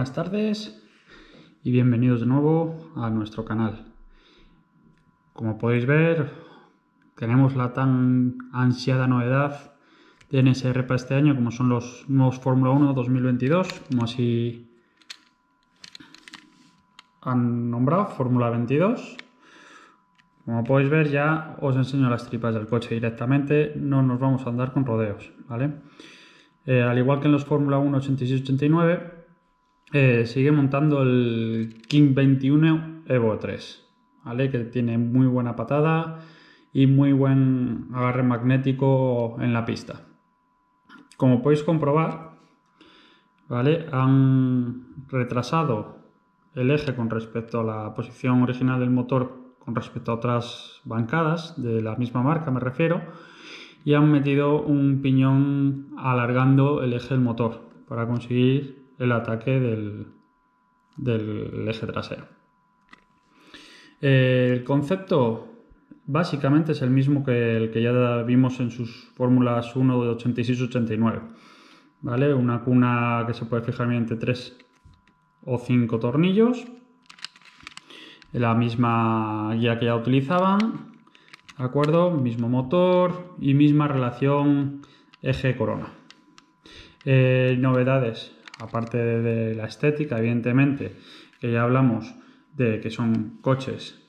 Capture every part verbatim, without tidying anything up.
Buenas tardes y bienvenidos de nuevo a nuestro canal. Como podéis ver, tenemos la tan ansiada novedad de N S R para este año, como son los nuevos Fórmula uno dos mil veintidós, como así han nombrado, Fórmula veintidós. Como podéis ver, ya os enseño las tripas del coche directamente, no nos vamos a andar con rodeos, ¿vale? Eh, al igual que en los Fórmula uno ochenta y seis ochenta y nueve, eh, sigue montando el King veintiuno Evo tres, ¿vale? Que tiene muy buena patada y muy buen agarre magnético en la pista. Como podéis comprobar, ¿vale? Han retrasado el eje con respecto a la posición original del motor, con respecto a otras bancadas de la misma marca me refiero, y han metido un piñón alargando el eje del motor para conseguir el ataque del, del eje trasero. El concepto básicamente es el mismo que el que ya vimos en sus fórmulas uno de ochenta y seis ochenta y nueve, ¿vale? Una cuna que se puede fijar mediante tres o cinco tornillos, la misma guía que ya utilizaban, ¿de acuerdo? Mismo motor y misma relación eje-corona. Eh, novedades, aparte de la estética, evidentemente, que ya hablamos de que son coches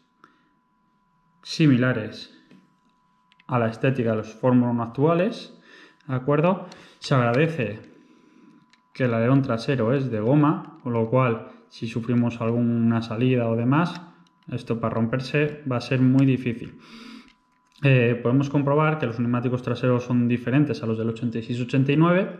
similares a la estética de los Fórmula uno actuales, ¿de acuerdo? Se agradece que el alerón trasero es de goma, con lo cual si sufrimos alguna salida o demás, esto para romperse va a ser muy difícil. Eh, podemos comprobar que los neumáticos traseros son diferentes a los del ochenta y seis ochenta y nueve,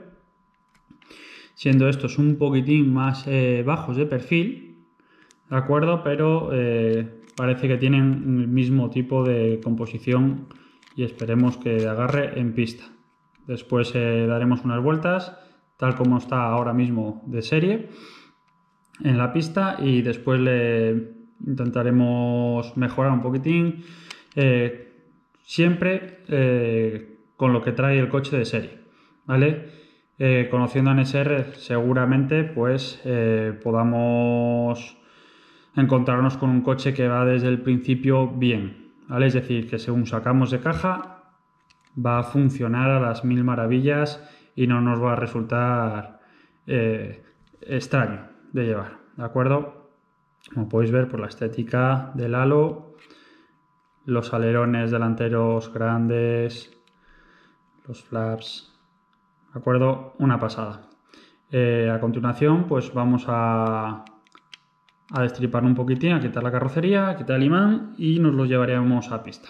siendo estos un poquitín más eh, bajos de perfil, ¿de acuerdo? Pero eh, parece que tienen el mismo tipo de composición y esperemos que agarre en pista. Después eh, daremos unas vueltas, tal como está ahora mismo de serie, en la pista, y después le intentaremos mejorar un poquitín, eh, siempre eh, con lo que trae el coche de serie, ¿vale? Eh, conociendo a N S R seguramente pues eh, podamos encontrarnos con un coche que va desde el principio bien, ¿vale? Es decir, que según sacamos de caja va a funcionar a las mil maravillas y no nos va a resultar eh, extraño de llevar, ¿de acuerdo? Como podéis ver por la estética del halo, los alerones delanteros grandes, los flaps, ¿de acuerdo? Una pasada. Eh, a continuación pues vamos a, a destripar un poquitín, a quitar la carrocería, a quitar el imán y nos lo llevaríamos a pista.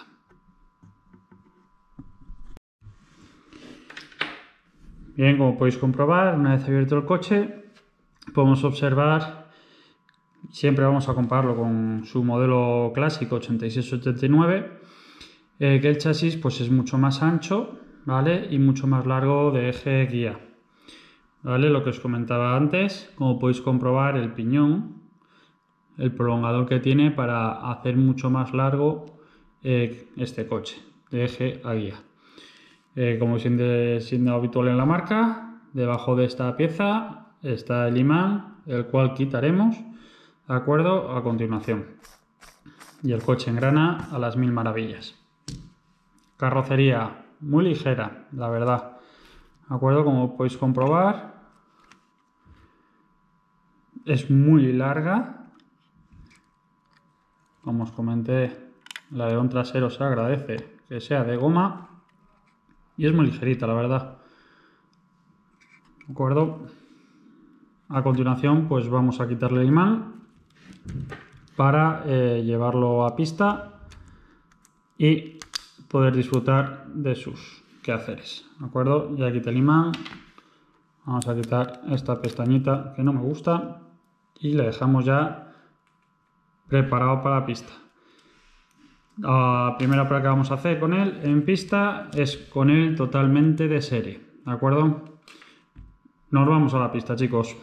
Bien, como podéis comprobar, una vez abierto el coche, podemos observar, siempre vamos a compararlo con su modelo clásico ochenta y seis ochenta y nueve, eh, que el chasis pues es mucho más ancho, ¿vale? Y mucho más largo de eje guía, ¿vale? Lo que os comentaba antes, como podéis comprobar, el piñón, el prolongador que tiene para hacer mucho más largo eh, este coche, de eje a guía. Eh, como siendo, siendo habitual en la marca, debajo de esta pieza está el imán, el cual quitaremos, ¿de acuerdo? A continuación. Y el coche engrana a las mil maravillas. Carrocería muy ligera, la verdad, ¿de acuerdo? Como podéis comprobar, es muy larga. Como os comenté, el alerón trasero se agradece que sea de goma y es muy ligerita, la verdad, ¿de acuerdo? A continuación pues vamos a quitarle el imán para eh, llevarlo a pista y poder disfrutar de sus quehaceres, ¿de acuerdo? Ya quité el imán, vamos a quitar esta pestañita que no me gusta y le dejamos ya preparado para la pista. La primera prueba que vamos a hacer con él en pista es con él totalmente de serie, ¿de acuerdo? Nos vamos a la pista, chicos.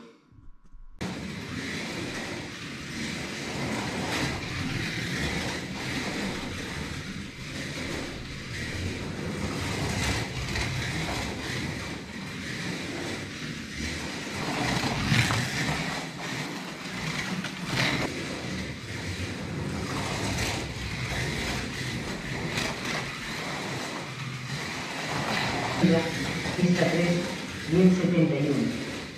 Pista tres, diez setenta y uno.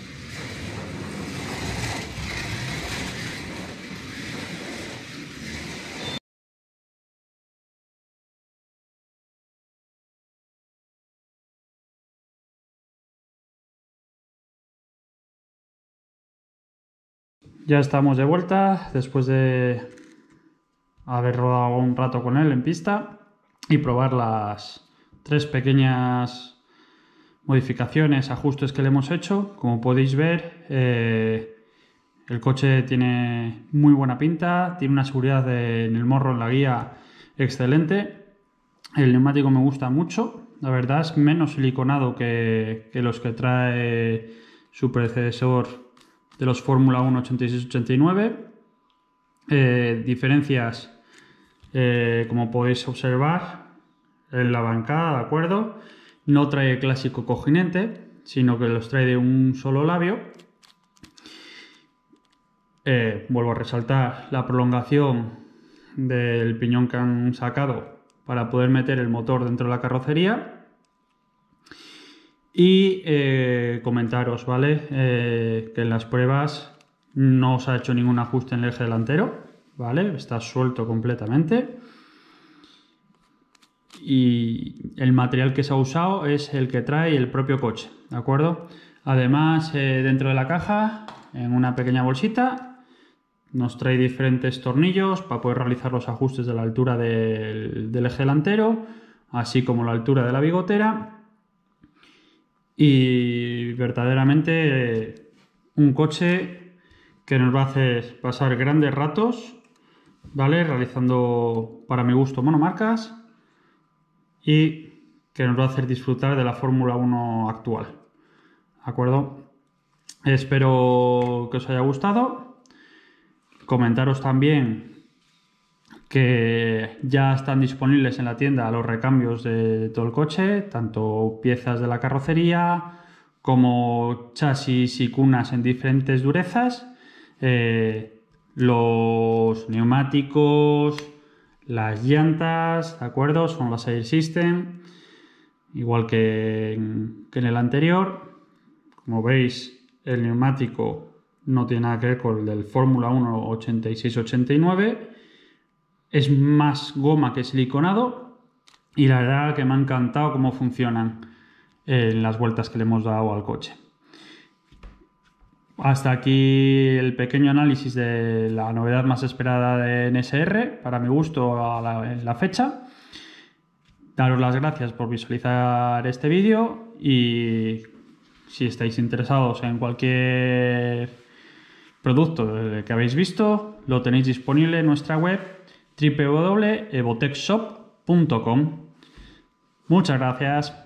Ya estamos de vuelta después de haber rodado un rato con él en pista y probar las tres pequeñas modificaciones, ajustes que le hemos hecho. Como podéis ver, eh, el coche tiene muy buena pinta, tiene una seguridad de, en el morro, en la guía, excelente. El neumático me gusta mucho, la verdad es menos siliconado que, que los que trae su predecesor de los Fórmula uno ochenta y seis ochenta y nueve. Eh, diferencias, eh, como podéis observar en la bancada, ¿de acuerdo? No trae el clásico cojinente, sino que los trae de un solo labio. Eh, vuelvo a resaltar la prolongación del piñón que han sacado para poder meter el motor dentro de la carrocería. Y eh, comentaros, ¿vale? Eh, que en las pruebas no se ha hecho ningún ajuste en el eje delantero, ¿vale? Está suelto completamente. Y el material que se ha usado es el que trae el propio coche, ¿de acuerdo? Además, eh, dentro de la caja, en una pequeña bolsita, nos trae diferentes tornillos para poder realizar los ajustes de la altura del, del eje delantero, así como la altura de la bigotera. Y verdaderamente eh, un coche que nos va a hacer pasar grandes ratos, ¿vale? Realizando, para mi gusto, monomarcas, y que nos va a hacer disfrutar de la Fórmula uno actual, ¿de acuerdo? Espero que os haya gustado. Comentaros también que ya están disponibles en la tienda los recambios de todo el coche, tanto piezas de la carrocería como chasis y cunas en diferentes durezas, eh, los neumáticos, las llantas, ¿de acuerdo? Son las Air System, igual que en, que en el anterior. Como veis, el neumático no tiene nada que ver con el del Fórmula uno ochenta y seis ochenta y nueve. Es más goma que siliconado y la verdad que me ha encantado cómo funcionan en las vueltas que le hemos dado al coche. Hasta aquí el pequeño análisis de la novedad más esperada de N S R, para mi gusto, a la, en la fecha. Daros las gracias por visualizar este vídeo y si estáis interesados en cualquier producto que habéis visto, lo tenéis disponible en nuestra web w w w punto evotecshop punto com. Muchas gracias.